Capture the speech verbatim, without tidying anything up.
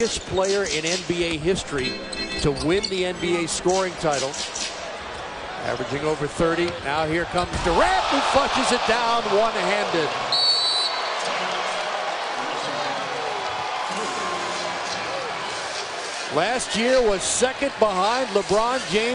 player in N B A history to win the N B A scoring title, averaging over thirty. Now here comes Durant, who flushes it down one-handed. Last year was second behind LeBron James.